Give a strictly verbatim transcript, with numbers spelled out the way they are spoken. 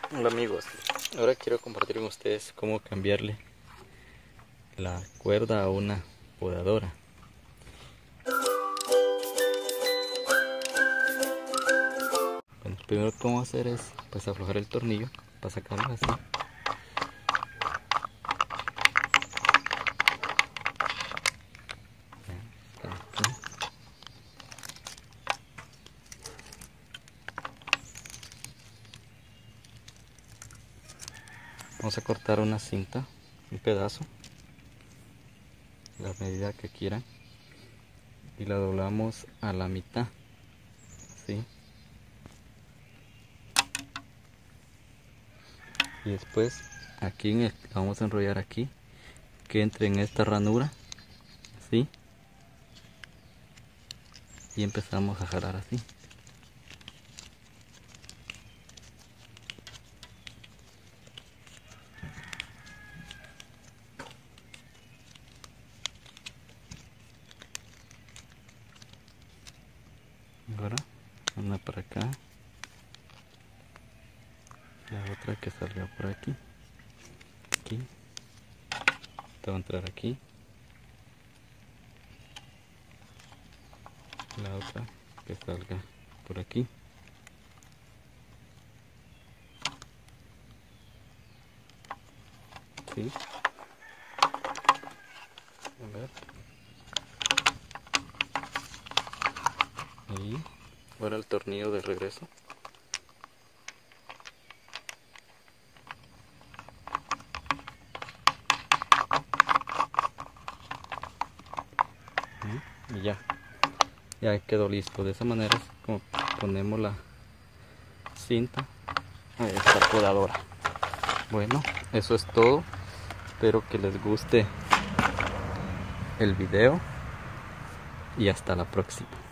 Hola amigos, ahora quiero compartir con ustedes cómo cambiarle la cuerda a una podadora. Bueno, primero que vamos a hacer es pues aflojar el tornillo para sacarlo así. Vamos a cortar una cinta, un pedazo, la medida que quieran, y la doblamos a la mitad, ¿sí? Y después aquí en el, vamos a enrollar aquí, que entre en esta ranura, ¿sí? Y empezamos a jalar así. Ahora una para acá, la otra que salga por aquí, aquí, esta va a entrar aquí, la otra que salga por aquí. ¿Sí? A ver. Ahí. Ahora el tornillo de regreso. Y ya. Ya quedó listo. De esa manera es como ponemos la cinta a esta podadora. Bueno, eso es todo. Espero que les guste el video y hasta la próxima.